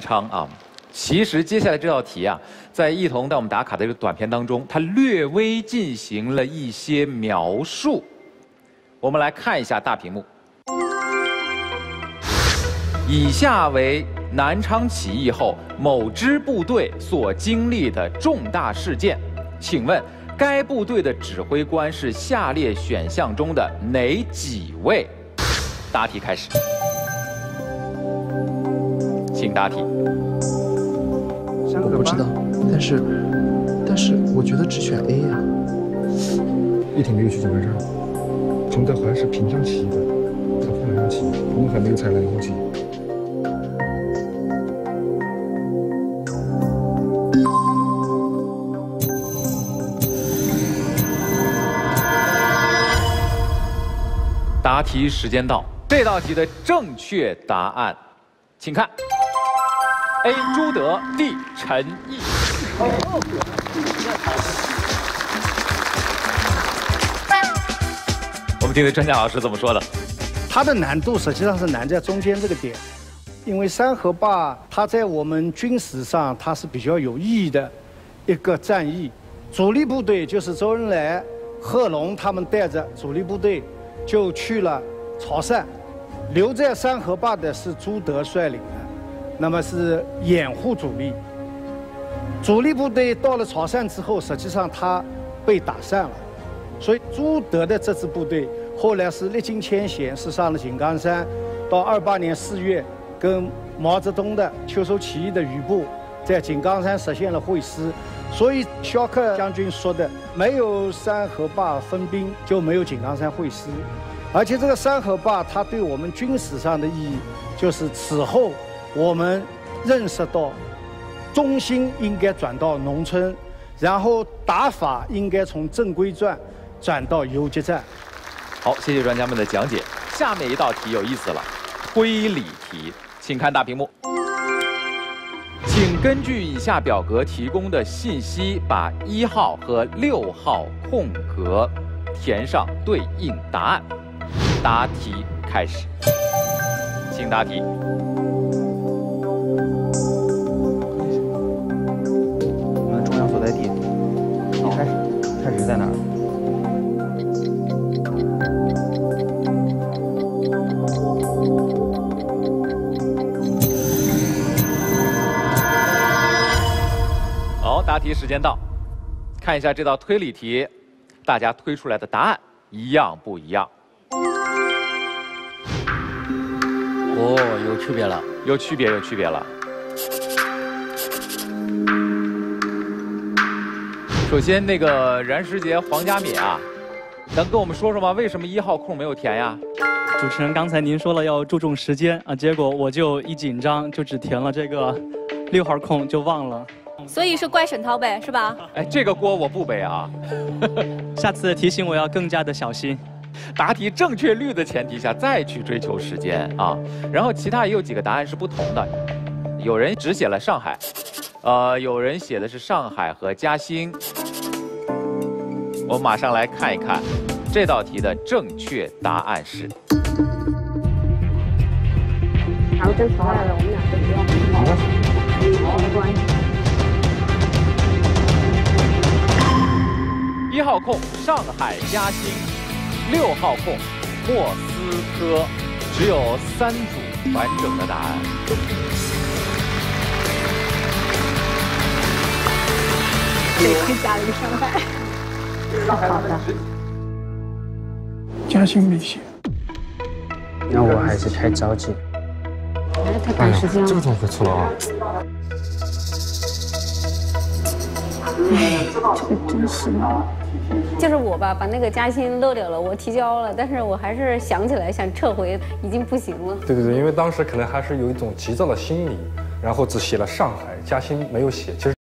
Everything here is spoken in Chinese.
昌啊。其实接下来这道题啊，在一彤带我们打卡的这个短片当中，他略微进行了一些描述。我们来看一下大屏幕。以下为南昌起义后某支部队所经历的重大事件，请问该部队的指挥官是下列选项中的哪几位？答题开始，请答题。 我不知道，但是我觉得只选 A 呀。 一挺没有去井冈山，彭德怀是平江起义的，他不南昌起义，我们还没有采南昌起义。 答题时间到，这道题的正确答案，请看 ：A. 朱德 ，D. 陈毅。我们听听专家老师怎么说的。 它的难度实际上是难在中间这个点，因为三河坝它在我们军史上它是比较有意义的一个战役。主力部队就是周恩来、贺龙他们带着主力部队就去了潮汕，留在三河坝的是朱德率领的，那么是掩护主力。主力部队到了潮汕之后，实际上他被打散了，所以朱德的这支部队后来是历经艰险，是上了井冈山，到28年4月跟毛泽东的秋收起义的余部在井冈山实现了会师。所以肖克将军说的，没有三河坝分兵，就没有井冈山会师。而且这个三河坝，它对我们军史上的意义，就是此后我们认识到，中心应该转到农村，然后打法应该从正规战转到游击战。 好，谢谢专家们的讲解。下面一道题有意思了，推理题，请看大屏幕。请根据以下表格提供的信息，把1号和6号空格填上对应答案。答题开始，请答题。 我们中央所在地，开始在哪儿？ 好，答题时间到，看一下这道推理题，大家推出来的答案一样不一样？ 哦，有区别了， 有区别了。首先，那个燃石节黄家敏啊，能跟我们说说吗？为什么1号空没有填呀？ 主持人，刚才您说了要注重时间啊，结果我就一紧张就只填了这个6号空，就忘了。 所以是怪沈涛呗，是吧？ 哎，这个锅我不背啊。 下次提醒我要更加的小心。 答题正确率的前提下再去追求时间啊。然后其他也有几个答案是不同的，有人只写了上海，有人写的是上海和嘉兴。我马上来看一看这道题的正确答案是。 然后真出来了，我们俩就不要好，没关系。 1号空上海嘉兴，6号空莫斯科，只有3组完整的答案。 得亏加了一个上海。好的。 嘉兴没写。 那我还是太着急。 哎，太赶时间了。 这个怎么会错了啊？ 哎，这个真是的。就是我吧，把那个嘉兴漏掉了，我提交了，但是我还是想起来想撤回，已经不行了。 对，因为当时可能还是有一种急躁的心理，然后只写了上海，嘉兴没有写，其实。